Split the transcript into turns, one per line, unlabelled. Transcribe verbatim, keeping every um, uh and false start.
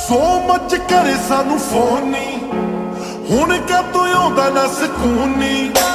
ਸੋ ਮੱਚ ਕਰੇ ਸਾਨੂੰ ਫੋਨ ਨੀ, ਹੁਣ ਕਦੋਂ ਆਉਂਦਾ ਨਾ ਸਕੂਨ ਨੀ।